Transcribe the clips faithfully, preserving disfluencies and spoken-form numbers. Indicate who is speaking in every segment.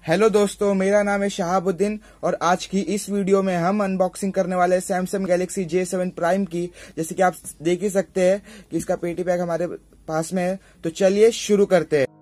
Speaker 1: Hello दोस्तों, मेरा नाम है शहाबुद्दीन और आज की इस वीडियो में हम अनबॉक्सिंग करने वाले हैं Samsung Galaxy J seven Prime की। जैसे कि आप देख ही सकते हैं कि इसका पेटी पैक हमारे पास में है, तो चलिए शुरू करते हैं।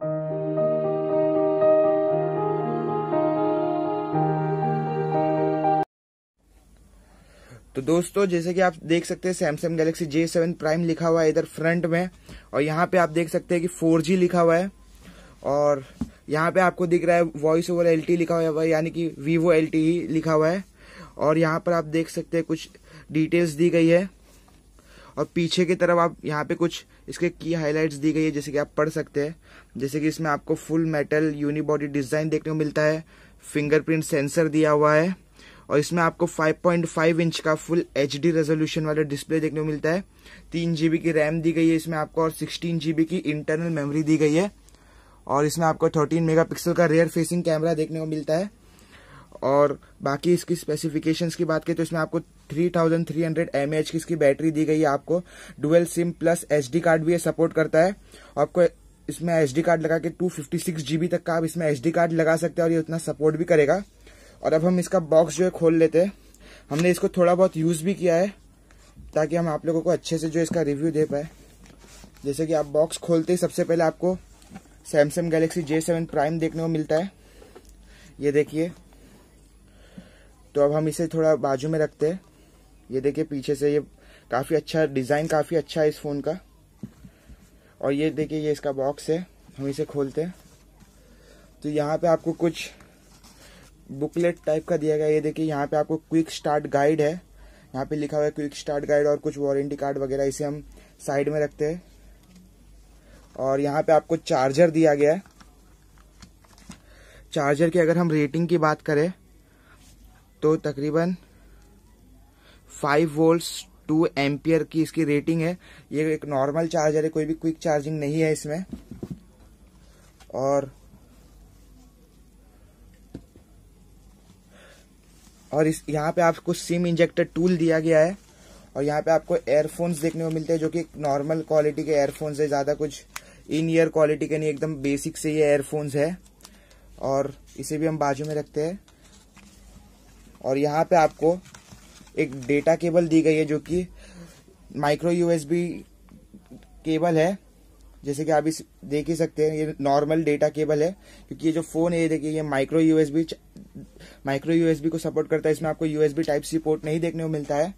Speaker 1: तो दोस्तों, जैसे कि आप देख सकते हैं Samsung Galaxy J seven Prime लिखा हुआ है इधर फ्रंट में, और यहाँ पे आप देख सकते हैं कि फोर जी लिखा हुआ है, और यहाँ पे आपको दिख रहा है वॉइस ओवर एलटी लिखा हुआ है, यानी कि वीवो एलटी ही लिखा हुआ है। और यहाँ पर आप देख सकते हैं कुछ डिटेल्स दी गई है, और पीछे की तरफ आप यहाँ पे कुछ इसके की हाइलाइट्स दी गई है, जैसे कि आप पढ़ सकते हैं। जैसे कि इसमें आपको फुल मेटल यूनिबॉडी डिजाइन देखने को मिलता है, फिंगरप्रिंट सेंसर दिया हुआ है, और इसमें आपको फाइव पॉइंट फाइव इंच का फुल एचडी रेजोल्यूशन वाला डिस्प्ले देखने को मिलता है। तीन जीबी की रैम दी गई है इसमें आपको, और सिक्सटीन जीबी की इंटरनल मेमोरी दी गई है, और इसमें आपको थर्टीन मेगापिक्सल का रियर फेसिंग कैमरा देखने को मिलता है। और बाकी इसकी स्पेसिफिकेशंस की बात करें तो इसमें आपको three thousand three hundred M A H की इसकी बैटरी दी गई है। आपको dual SIM plus HD card भी ये सपोर्ट करता है। आपको इसमें एचडी कार्ड लगा के टू फिफ्टी सिक्स जीबी तक का आप इसमें एचडी कार्ड लगा सकते हैं, और ये उतना सपोर्ट भी करेगा। और अब हम इसका बॉक्स जो है खोल लेते हैं। हमने इसको थोड़ा बहुत यूज भी किया है ताकि हम आप लोगों को अच्छे से जो इसका रिव्यू दे पाए। जैसे कि आप बॉक्स खोलते ही सबसे पहले आपको Samsung Galaxy J seven Prime देखने को मिलता है, ये देखिए। तो अब हम इसे थोड़ा बाजू में रखते हैं। ये देखिए पीछे से, ये काफी अच्छा डिजाइन, काफी अच्छा है इस फोन का। और ये देखिए, ये इसका बॉक्स है, हम इसे खोलते हैं। तो यहाँ पे आपको कुछ बुकलेट टाइप का दिया गया है। ये देखिए, यहाँ पे आपको क्विक स्टार्ट गाइड है, यहाँ पे लिखा हुआ है क्विक स्टार्ट गाइड, और कुछ वारंटी कार्ड वगैरह। इसे हम साइड में रखते हैं। और यहाँ पे आपको चार्जर दिया गया है। चार्जर की अगर हम रेटिंग की बात करें तो तकरीबन फाइव वोल्ट्स टू एम्पियर की इसकी रेटिंग है। ये एक नॉर्मल चार्जर है, कोई भी क्विक चार्जिंग नहीं है इसमें। और और इस यहाँ पे आपको सिम इंजेक्टर टूल दिया गया है, और यहाँ पे आपको एयरफोन्स देखने को मिलते हैं जो कि नॉर्मल क्वालिटी के एयरफोन्स है, ज्यादा कुछ इन ईयर क्वालिटी के नहीं, एकदम बेसिक से ये एयरफोन्स है। और इसे भी हम बाजू में रखते हैं। और यहाँ पे आपको एक डेटा केबल दी गई है जो कि माइक्रो यूएसबी केबल है। जैसे कि आप इस देख ही सकते हैं, ये नॉर्मल डेटा केबल है, क्योंकि ये जो फोन है ये देखिए, ये माइक्रो यूएसबी माइक्रो यूएसबी को सपोर्ट करता है। इसमें आपको यूएसबी टाइप सी पोर्ट नहीं देखने को मिलता है।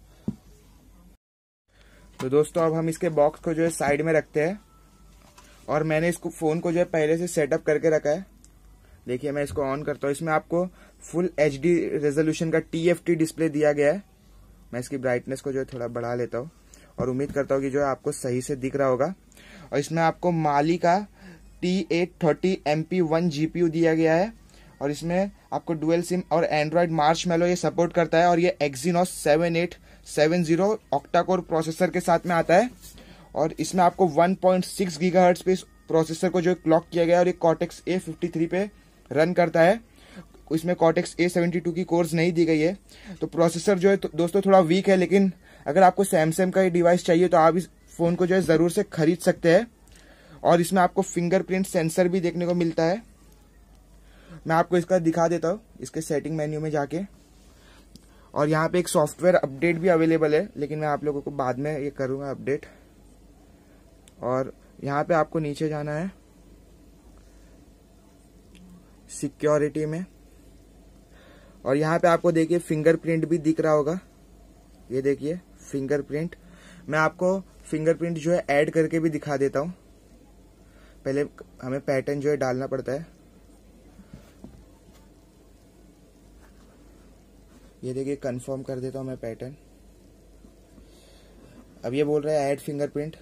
Speaker 1: तो दोस्तों, अब हम इसके बॉक्स को जो है साइड में रखते हैं, और मैंने इसको फोन को जो है पहले से सेटअप करके रखा है। देखिए, मैं इसको ऑन करता हूँ। इसमें आपको फुल एचडी रेजोल्यूशन का टीएफटी डिस्प्ले दिया गया है। मैं इसकी ब्राइटनेस को जो है थोड़ा बढ़ा लेता हूँ, और उम्मीद करता हूँ कि जो है आपको सही से दिख रहा होगा। और इसमें आपको माली का T eight thirty M P one GPU दिया गया है, और इसमें आपको डुअल सिम और एंड्रॉइड मार्शमैलो ये सपोर्ट करता है। और ये Exynos seven eight seven zero octa core processor के साथ में आता है, और इसमें आपको वन पॉइंट सिक्स गीगाहर्ट्ज पे इस प्रोसेसर को जो क्लॉक किया गया है, और ये कॉर्टेक्स ए फिफ्टी थ्री पे रन करता है। इसमें कॉर्टेक्स ए सेवेंटी टू की कोर्स नहीं दी गई है। तो प्रोसेसर जो है तो दोस्तों थोड़ा वीक है, लेकिन अगर आपको सैमसंग का ये डिवाइस चाहिए तो आप इस फोन को जो है जरूर से खरीद सकते हैं। और इसमें आपको फिंगरप्रिंट सेंसर भी देखने को मिलता है। मैं आपको इसका दिखा देता हूँ इसके सेटिंग मेन्यू में जाके। और यहाँ पे एक सॉफ्टवेयर अपडेट भी अवेलेबल है, लेकिन मैं आप लोगों को बाद में ये करूंगा अपडेट। और यहाँ पे आपको नीचे जाना है सिक्योरिटी में, और यहाँ पे आपको देखिए फिंगरप्रिंट भी दिख रहा होगा। ये देखिए फिंगरप्रिंट। मैं आपको फिंगरप्रिंट जो है ऐड करके भी दिखा देता हूँ। पहले हमें पैटर्न जो है डालना पड़ता है। ये देखिए, कंफर्म कर देता हूँ मैं पैटर्न। अब ये बोल रहा है ऐड फिंगरप्रिंट।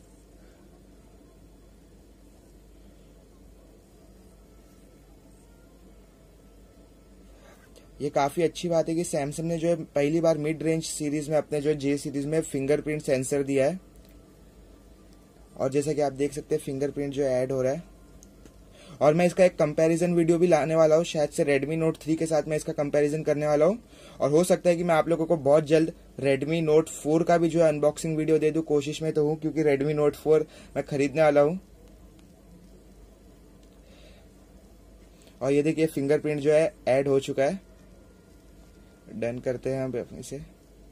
Speaker 1: ये काफी अच्छी बात है कि सैमसंग ने जो है पहली बार मिड रेंज सीरीज में, अपने जो जे सीरीज में फिंगरप्रिंट सेंसर दिया है। और जैसा कि आप देख सकते हैं फिंगरप्रिंट जो ऐड हो रहा है। और मैं इसका एक कंपैरिजन वीडियो भी लाने वाला हूँ, शायद से रेडमी नोट थ्री के साथ मैं इसका कंपैरिजन करने वाला हूँ। और हो सकता है कि मैं आप लोगों को बहुत जल्द रेडमी नोट फोर का भी जो है अनबॉक्सिंग वीडियो दे दूं। कोशिश में तो हूँ, क्योंकि रेडमी नोट फोर मैं खरीदने वाला हूँ। और ये देखिए फिंगरप्रिंट जो है ऐड हो चुका है। डन करते हैं हम अपने से,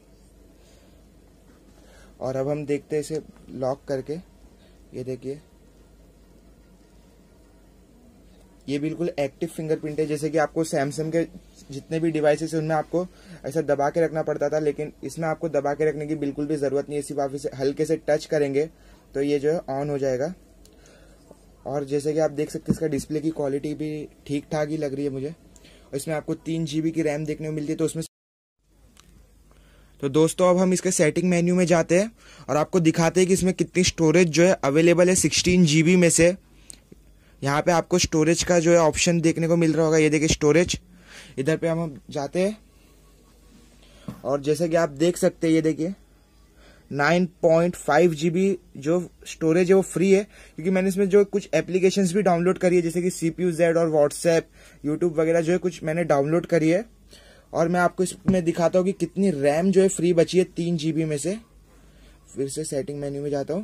Speaker 1: और अब हम देखते हैं इसे लॉक करके। ये देखिए ये बिल्कुल एक्टिव फिंगरप्रिंट है। जैसे कि आपको सैमसंग के जितने भी डिवाइसेस है उनमें आपको ऐसा दबा के रखना पड़ता था, लेकिन इसमें आपको दबा के रखने की बिल्कुल भी जरूरत नहीं है। सिर्फ आप इसे हल्के से टच करेंगे तो ये जो है ऑन हो जाएगा। और जैसे कि आप देख सकते हैं इसका डिस्प्ले की क्वालिटी भी ठीक ठाक ही लग रही है मुझे। और इसमें आपको तीन जीबी की रैम देखने को मिलती है। तो उसमें तो दोस्तों अब हम इसके सेटिंग मेन्यू में जाते हैं और आपको दिखाते हैं कि इसमें कितनी स्टोरेज जो है अवेलेबल है। सिक्सटीन जीबी में से यहाँ पे आपको स्टोरेज का जो है ऑप्शन देखने को मिल रहा होगा। ये देखिए स्टोरेज, इधर पे हम जाते हैं और जैसे कि आप देख सकते हैं ये देखिए नाइन पॉइंट फाइव जीबी जो स्टोरेज है वो फ्री है, क्योंकि मैंने इसमें जो कुछ एप्लीकेशंस भी डाउनलोड करी है जैसे कि सीपीयू जेड और व्हाट्सएप, यूट्यूब वगैरह जो है कुछ मैंने डाउनलोड करी है। और मैं आपको इसमें दिखाता हूँ कि कितनी रैम जो है फ्री बची है तीन जीबी में से। फिर से सेटिंग मेन्यू में जाता हूँ।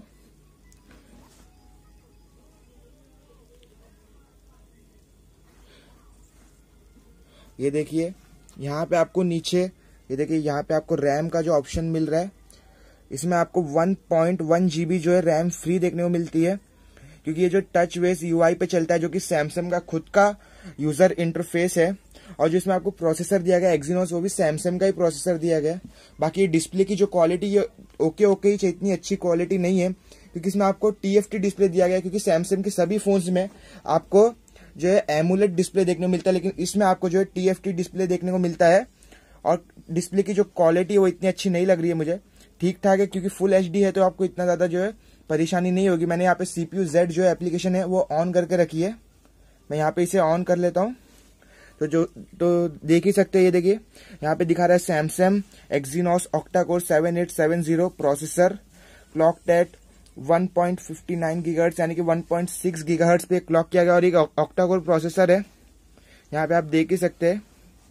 Speaker 1: ये देखिए यहाँ पे आपको नीचे ये देखिए यहाँ पे आपको रैम का जो ऑप्शन मिल रहा है, इसमें आपको वन पॉइंट वन जीबी जो है रैम फ्री देखने को मिलती है, क्योंकि ये जो टच बेस यूआई पे चलता है जो कि सैमसंग का खुद का यूजर इंटरफेस है। और जो इसमें आपको प्रोसेसर दिया गया एक्सिनोस, वो भी सैमसंग का ही प्रोसेसर दिया गया है। बाकी डिस्प्ले की जो क्वालिटी ये ओके ओके ही, इतनी अच्छी क्वालिटी नहीं है, क्योंकि इसमें आपको टीएफटी डिस्प्ले दिया गया है। क्योंकि सैमसंग के सभी फोन्स में आपको जो है एमुलेट डिस्प्ले देखने को मिलता है, लेकिन इसमें आपको जो है टीएफटी डिस्प्ले देखने को मिलता है। और डिस्प्ले की जो क्वालिटी है वो इतनी अच्छी नहीं लग रही है मुझे, ठीक ठाक है, क्योंकि फुल एचडी है तो आपको इतना ज्यादा जो है परेशानी नहीं होगी। मैंने यहाँ पे सीपीयू जेड जो एप्लीकेशन है वो ऑन करके रखी है। मैं यहाँ पे इसे ऑन कर लेता हूँ तो जो तो देख ही सकते हैं। ये देखिए यहाँ पे दिखा रहा है Samsung Exynos octa core seven eight seven zero processor, clock at one point five nine gigahertz यानी कि वन पॉइंट सिक्स गीगाहर्ट्ज पे क्लॉक किया गया और एक ऑक्टा कोर प्रोसेसर है। यहाँ पे आप देख ही सकते हैं।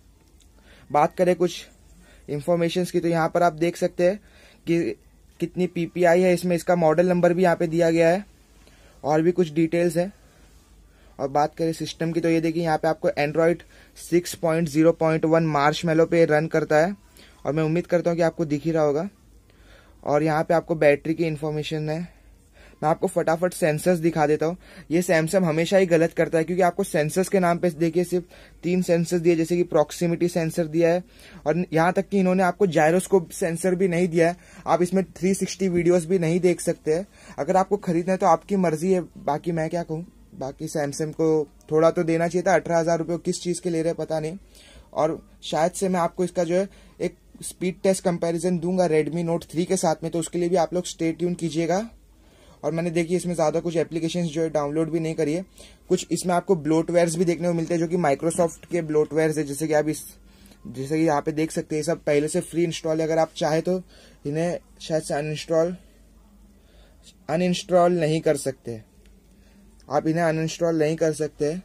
Speaker 1: बात करें कुछ इंफॉर्मेशन की तो यहाँ पर आप देख सकते हैं कि कितनी पीपीआई है इसमें, इसका मॉडल नंबर भी यहाँ पे दिया गया है और भी कुछ डिटेल्स है। और बात करें सिस्टम की तो ये देखिए यहाँ पे आपको Android six point zero point one Marshmallow पे रन करता है और मैं उम्मीद करता हूँ कि आपको दिख ही रहा होगा। और यहाँ पे आपको बैटरी की इंफॉर्मेशन है। मैं आपको फटाफट सेंसर्स दिखा देता हूँ। ये सैमसंग हमेशा ही गलत करता है, क्योंकि आपको सेंसर्स के नाम पे देखिए सिर्फ तीन सेंसर्स दिए, जैसे कि प्रॉक्सिमिटी सेंसर दिया है और यहाँ तक कि इन्होंने आपको जायरोस्कोप सेंसर भी नहीं दिया है। आप इसमें थ्री सिक्सटी वीडियोस भी नहीं देख सकते हैं। अगर आपको खरीदना है तो आपकी मर्जी है, बाकी मैं क्या कहूँ। बाकी सैमसंग को थोड़ा तो देना चाहिए था। अठारह हजार रुपये किस चीज़ के ले रहे पता नहीं। और शायद से मैं आपको इसका जो है एक स्पीड टेस्ट कंपैरिजन दूंगा रेडमी नोट थ्री के साथ में, तो उसके लिए भी आप लोग स्टे ट्यून कीजिएगा। और मैंने देखिए इसमें ज़्यादा कुछ एप्लीकेशंस जो है डाउनलोड भी नहीं करी है। कुछ इसमें आपको ब्लोटवेयर्स भी देखने को मिलते हैं जो कि माइक्रोसॉफ्ट के ब्लोटवेयर्स है, जैसे कि आप इस जैसे कि यहाँ पे देख सकते हैं सब पहले से फ्री इंस्टॉल है। अगर आप चाहे तो इन्हें शायद से अनइंस्टॉल अनइंस्टॉल नहीं कर सकते, आप इन्हें अनइंस्टॉल नहीं कर सकते,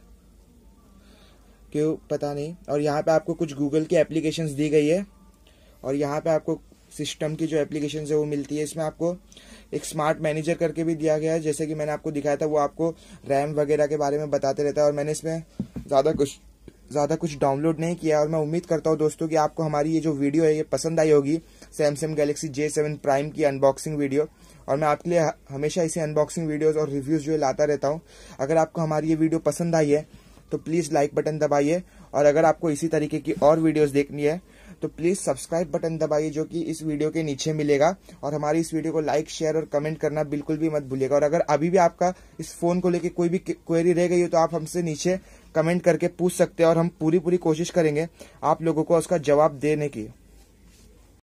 Speaker 1: क्यों पता नहीं। और यहाँ पे आपको कुछ गूगल की एप्लीकेशंस दी गई है और यहाँ पे आपको सिस्टम की जो एप्लीकेशन है वो मिलती है। इसमें आपको एक स्मार्ट मैनेजर करके भी दिया गया है, जैसे कि मैंने आपको दिखाया था, वो आपको रैम वगैरह के बारे में बताते रहता है। और मैंने इसमें ज़्यादा कुछ ज़्यादा कुछ डाउनलोड नहीं किया। और मैं उम्मीद करता हूँ दोस्तों कि आपको हमारी ये जो वीडियो है ये पसंद आई होगी, Samsung Galaxy J seven Prime की अनबॉक्सिंग वीडियो। और मैं आपके लिए हमेशा इसे अनबॉक्सिंग वीडियोज़ और रिव्यूज़ जो है लाता रहता हूँ। अगर आपको हमारी ये वीडियो पसंद आई है तो प्लीज़ लाइक बटन दबाइए, और अगर आपको इसी तरीके की और वीडियोस देखनी है तो प्लीज़ सब्सक्राइब बटन दबाइए जो कि इस वीडियो के नीचे मिलेगा। और हमारी इस वीडियो को लाइक शेयर और कमेंट करना बिल्कुल भी मत भूलिएगा। और अगर अभी भी आपका इस फ़ोन को लेके कोई भी क्वेरी रह गई हो तो आप हमसे नीचे कमेंट करके पूछ सकते हैं और हम पूरी पूरी कोशिश करेंगे आप लोगों को उसका जवाब देने की।